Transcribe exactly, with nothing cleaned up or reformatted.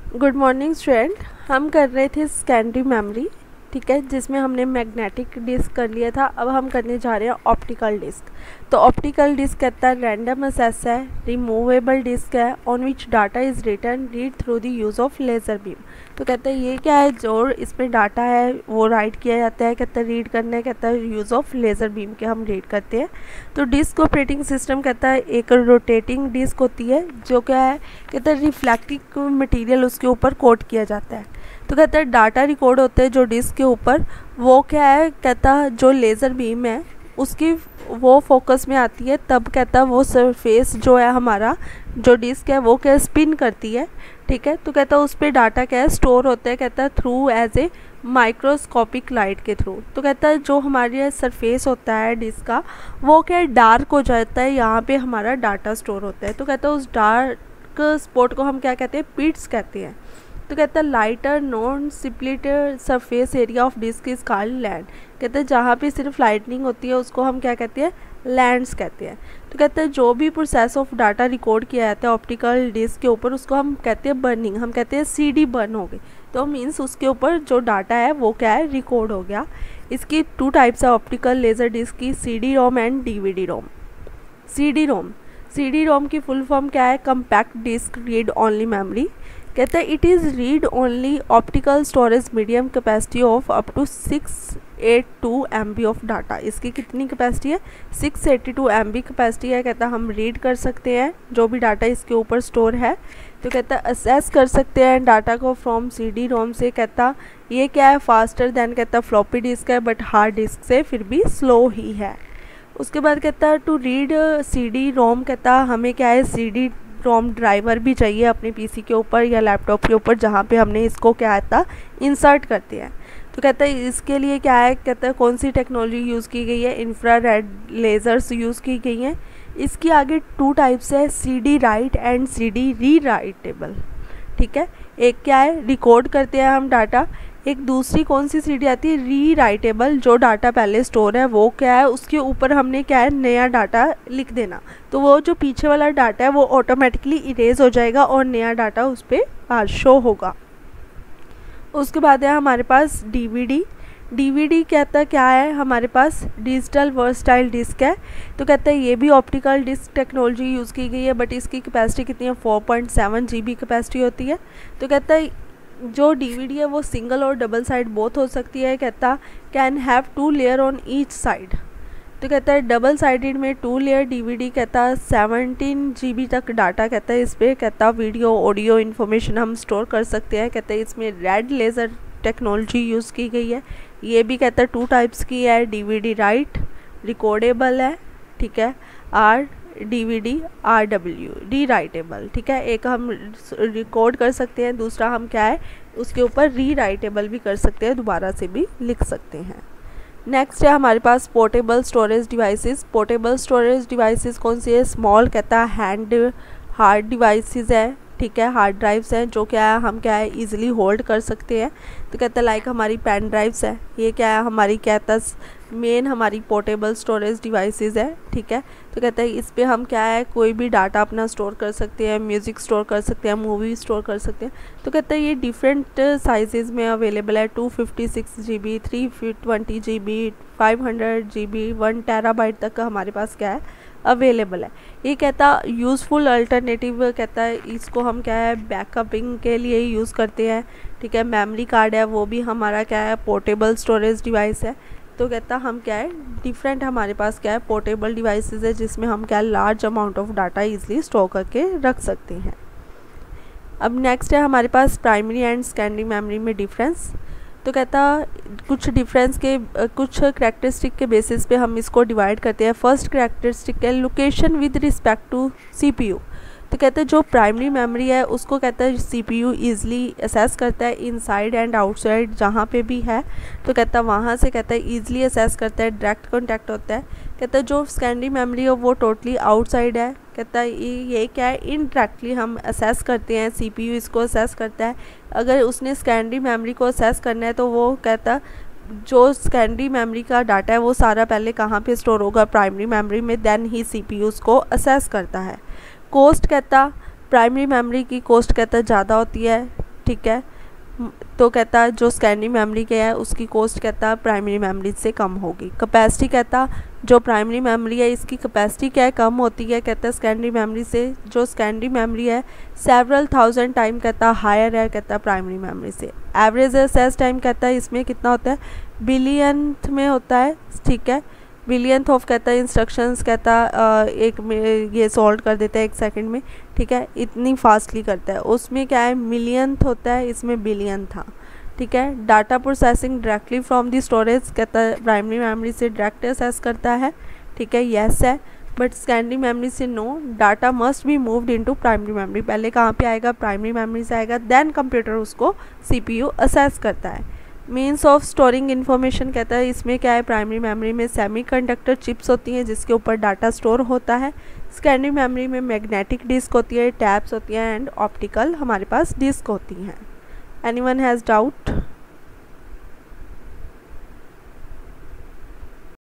Good morning student. हम कर रहे थे सेकेंडरी मेमोरी, ठीक है, जिसमें हमने मैग्नेटिक डिस्क कर लिया था। अब हम करने जा रहे हैं ऑप्टिकल डिस्क। तो ऑप्टिकल डिस्क कहता है रैंडम एक्सेस है, रिमूवेबल डिस्क है, on which data is written read through the use of laser beam. तो कहता है ये क्या है, जो इसमें डाटा है वो राइट किया जाता है, कहता है रीड करना है, कहता है यूज़ ऑफ लेज़र बीम के हम रीड करते हैं। तो डिस्क ऑपरेटिंग सिस्टम कहता है एक रोटेटिंग डिस्क होती है, जो क्या है, कहता है रिफ्लेक्टिव मटेरियल उसके ऊपर कोट किया जाता है। तो कहता है डाटा रिकॉर्ड होते हैं जो डिस्क के ऊपर, वो क्या है, कहता है जो लेज़र बीम है उसकी वो फोकस में आती है, तब कहता है वो सरफेस जो है हमारा जो डिस्क है वो क्या स्पिन करती है, ठीक है। तो कहता है उस पर डाटा क्या है स्टोर होता है, कहता है through as a microscopic light के थ्रू। तो कहता है जो हमारे सरफेस होता है डिस्क का वो क्या है डार्क हो जाता है, यहाँ पे हमारा डाटा स्टोर होता है। तो कहता है उस डार्क स्पॉट को हम क्या कहते हैं, पिट्स कहते हैं। तो कहता है lighter non split surface area of disc is called land. कहते हैं जहाँ पे सिर्फ लाइटनिंग होती है उसको हम क्या कहते हैं, लैंड्स कहते हैं। तो कहते हैं जो भी प्रोसेस ऑफ डाटा रिकॉर्ड किया जाता है ऑप्टिकल डिस्क के ऊपर उसको हम कहते हैं बर्निंग, हम कहते हैं सीडी बर्न हो गई। तो मीन्स उसके ऊपर जो डाटा है वो क्या है, रिकॉर्ड हो गया। इसकी टू टाइप्स है ऑप्टिकल लेज़र डिस्क की, C D ROM and D V D ROM. C D ROM C D ROM की फुल फॉर्म क्या है, compact disc read only memory. कहता है it is read only optical storage medium capacity of up to six eight two M B of data. इसकी कितनी capacity है, six eighty two M B capacity है। कहता है हम रीड कर सकते हैं जो भी डाटा इसके ऊपर स्टोर है। तो कहता है असेस कर सकते हैं डाटा को फ्रॉम सी डी रोम से। कहता ये क्या है, फास्टर दैन कहता फ्लॉपी डिस्क है, बट हार्ड डिस्क से फिर भी स्लो ही है। उसके बाद कहता है to read C D ROM, कहता हमें क्या है सी डी रोम ड्राइवर भी चाहिए अपने पीसी के ऊपर या लैपटॉप के ऊपर, जहाँ पे हमने इसको क्या आता इंसर्ट करते हैं। तो कहता है इसके लिए क्या है, कहता है कौन सी टेक्नोलॉजी यूज़ की गई है, इंफ्रारेड लेज़र्स यूज़ की गई हैं। इसकी आगे टू टाइप्स है, C D write and C D rewritable, ठीक है। एक क्या है रिकॉर्ड करते हैं हम डाटा, एक दूसरी कौन सी सीडी आती है, री राइटेबल, जो डाटा पहले स्टोर है वो क्या है उसके ऊपर हमने क्या है नया डाटा लिख देना। तो वो जो पीछे वाला डाटा है वो ऑटोमेटिकली इरेज हो जाएगा और नया डाटा उस पर शो होगा। उसके बाद है हमारे पास डीवीडी। डीवीडी कहता क्या है, हमारे पास डिजिटल वर्सटाइल डिस्क है। तो कहता है ये भी ऑप्टिकल डिस्क टेक्नोलॉजी यूज़ की गई है, बट इसकी कैपेसिटी कितनी है, four point seven G B capacity होती है। तो कहता है जो डीवीडी है वो सिंगल और डबल साइड बोथ हो सकती है। कहता can have two layer on each side. तो कहता है डबल साइडेड में टू लेयर डीवीडी, कहता सेवनटीन जीबी तक डाटा कहता है इस पर कहता वीडियो ऑडियो इन्फॉर्मेशन हम स्टोर कर सकते हैं। कहता है इसमें रेड लेज़र टेक्नोलॉजी यूज़ की गई है। ये भी कहता है टू टाइप्स की है, डीवीडी राइट रिकॉर्डेबल है, ठीक है, R DVD R W rewritable, ठीक है। एक हम रिकॉर्ड कर सकते हैं, दूसरा हम क्या है उसके ऊपर री राइटेबल भी कर सकते हैं, दोबारा से भी लिख सकते हैं। नेक्स्ट है हमारे पास portable storage devices. Portable storage devices कौन सी है, स्मॉल कहता है हैंड हार्ड डिवाइसेस है, ठीक है, हार्ड ड्राइव्स हैं जो क्या है हम क्या है इजीली होल्ड कर सकते हैं। तो कहता है लाइक हमारी पेन ड्राइव्स है, ये क्या है हमारी कहता मेन हमारी पोर्टेबल स्टोरेज डिवाइसेस है, ठीक है। तो कहता है इस पे हम क्या है कोई भी डाटा अपना स्टोर कर सकते हैं, म्यूज़िक स्टोर कर सकते हैं, मूवी स्टोर कर सकते हैं। तो कहता है ये डिफरेंट साइजेज़ में अवेलेबल है, two fifty six G B, three twenty G B, five hundred G B, one terabyte तक का हमारे पास क्या है अवेलेबल है। ये कहता यूज़फुल अल्टरनेटिव, कहता है इसको हम क्या है बैकअपिंग के लिए यूज़ करते हैं, ठीक है। मेमोरी कार्ड है वो भी हमारा क्या है पोर्टेबल स्टोरेज डिवाइस है। तो कहता हम क्या है डिफरेंट हमारे पास क्या है पोर्टेबल डिवाइसेस है जिसमें हम क्या large amount of data easily store करके रख सकते हैं। अब नेक्स्ट है हमारे पास प्राइमरी एंड सेकेंडरी मेमोरी में डिफरेंस। तो कहता कुछ डिफरेंस के कुछ करैक्टरिस्टिक के बेसिस पे हम इसको डिवाइड करते हैं। फर्स्ट करैक्टरिस्टिक है location with respect to CPU. तो कहते हैं जो प्राइमरी मेमोरी है उसको कहता है सीपीयू ईज़िली असेस करता है इनसाइड एंड आउटसाइड जहाँ पे भी है। तो कहता है वहाँ से कहता है ईज़िली असेस करता है, डायरेक्ट कॉन्टैक्ट होता है। कहता है जो सेकेंडरी मेमोरी है वो टोटली आउटसाइड है। कहता है ये क्या है इनडायरेक्टली हम असेस करते हैं, सीपीयू इसको असेस करता है। अगर उसने सेकेंडरी मेमोरी को असेस करना है तो वो कहता जो सेकेंडरी मेमोरी का डाटा है वो सारा पहले कहाँ पे स्टोर होगा, प्राइमरी मेमोरी में, देन ही सीपीयू उसको असेस करता है। कॉस्ट कहता प्राइमरी मेमोरी की कॉस्ट कहता ज़्यादा होती है, ठीक है। तो कहता है जो सेकेंडरी मेमोरी के है उसकी कॉस्ट कहता है प्राइमरी मेमोरी से कम होगी। कैपेसिटी कहता जो प्राइमरी मेमोरी है इसकी कैपेसिटी क्या है, कम होती है कहता है सेकेंडरी मेमोरी से। जो सेकेंडरी मेमोरी है सेवरल थाउजेंड टाइम कहता हायर है कहता है प्राइमरी मेमोरी से। एवरेज एक्सेस टाइम कहता है इसमें कितना होता है, बिलियंथ में होता है, ठीक है। बिलियंथ ऑफ कहता है इंस्ट्रक्शंस कहता एक में ये सॉल्व कर देता है एक सेकंड में, ठीक है, इतनी फास्टली करता है। उसमें क्या है मिलियंथ होता है, इसमें बिलियन था, ठीक है। Data processing directly from the storage कहता है प्राइमरी मेमोरी से डायरेक्ट एक्सेस करता है, ठीक है, यस है। बट सेकेंडरी मेमोरी से no, data must be moved into primary memory. पहले कहाँ पे आएगा, प्राइमरी मेमोरी से आएगा, देन कंप्यूटर उसको सीपीयू असेस करता है। मीन्स ऑफ स्टोरिंग इन्फॉर्मेशन कहता है इसमें क्या है, प्राइमरी मेमोरी में सेमीकंडक्टर चिप्स होती हैं जिसके ऊपर डाटा स्टोर होता है। सेकेंडरी मेमोरी में मैग्नेटिक डिस्क होती है, टैब्स होती हैं एंड ऑप्टिकल हमारे पास डिस्क होती हैं। Anyone has doubt?